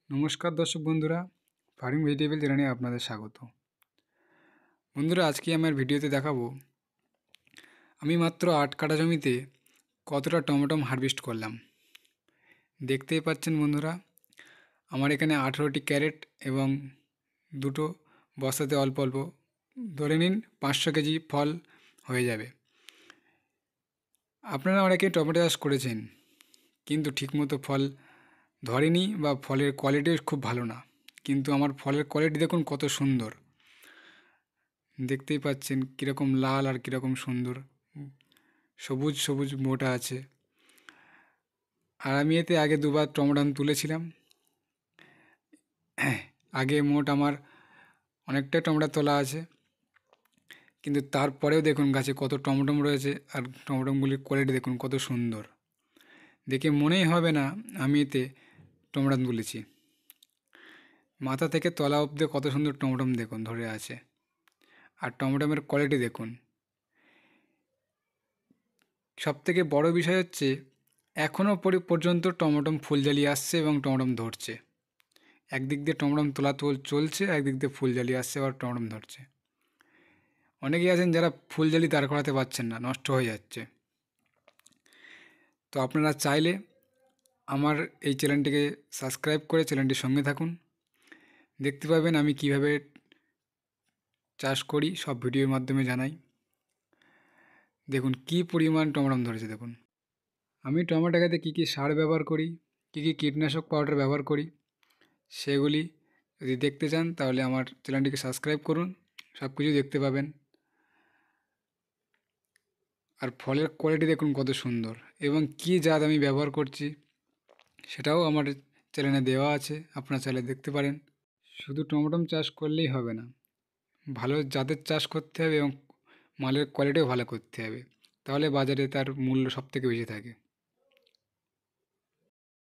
নমস্কার দর্শক বন্ধুরা, ফার্মিং ভেজিটেবল চ্যানেলে আপনাদের স্বাগত। বন্ধুরা, আজকে আমার ভিডিওতে দেখাবো আমি মাত্র 8 কাঠা জমিতে কতটা টমেটো হারভেস্ট করলাম। দেখতেই পাচ্ছেন বন্ধুরা, আমার এখানে 18টি ক্যারেট এবং দুটো বস্তাতে অল্প অল্প, ধরে নিন 500 কেজি ফল হয়ে যাবে। আপনারা অনেকে টমেটো চাষ করেছেন, কিন্তু ঠিকমতো ফল ধরেনি বা ফলের কোয়ালিটিও খুব ভালো না। কিন্তু আমার ফলের কোয়ালিটি দেখুন কত সুন্দর, দেখতেই পাচ্ছেন কীরকম লাল আর কীরকম সুন্দর সবুজ সবুজ মোটা আছে। আর আমি এতে আগে দুবার টমেটো তুলেছিলাম। আগে মোট আমার অনেকটাই টমেটো তোলা আছে, কিন্তু তারপরেও দেখুন গাছে কত টমেটো রয়েছে আর টমেটোগুলির কোয়ালিটি দেখুন কত সুন্দর। দেখে মনেই হবে না আমি এতে টমেটো তুলেছি। মাথা থেকে তলা অবধি কত সুন্দর টমেটো দেখুন ধরে আছে। আর টমেটোমের কোয়ালিটি দেখুন। সবথেকে বড় বিষয় হচ্ছে এখনও পর্যন্ত টমেটো ফুল জ্বালিয়ে আসছে এবং টমেটো ধরছে। একদিক দিয়ে টমেটো তোলা চলছে, একদিক দিয়ে ফুল জ্বালিয়ে আসছে আবার টমেটো ধরছে। অনেকেই আছেন যারা ফুল জালি দাঁড় করাতে পারছেন না, নষ্ট হয়ে যাচ্ছে। তো আপনারা চাইলে আমার এই চ্যানেলটিকে সাবস্ক্রাইব করে চ্যানেলটির সঙ্গে থাকুন। দেখতে পাবেন আমি কিভাবে চাষ করি, সব ভিডিওর মাধ্যমে জানাই। দেখুন কি পরিমাণ টমেটো ধরেছে দেখুন। আমি টমেটো গাছে কী কী সার ব্যবহার করি, কী কী কীটনাশক পাউডার ব্যবহার করি, সেগুলি যদি দেখতে চান তাহলে আমার চ্যানেলটিকে সাবস্ক্রাইব করুন, সব কিছু দেখতে পাবেন। আর ফলের কোয়ালিটি দেখুন কত সুন্দর, এবং কী জাত আমি ব্যবহার করছি সেটাও আমার চ্যানেলে দেওয়া আছে, আপনারা চাইলে দেখতে পারেন। শুধু টমেটো চাষ করলেই হবে না, ভালো জাতের চাষ করতে হবে এবং মালের কোয়ালিটিও ভালো করতে হবে, তাহলে বাজারে তার মূল্য সবথেকে বেশি থাকে।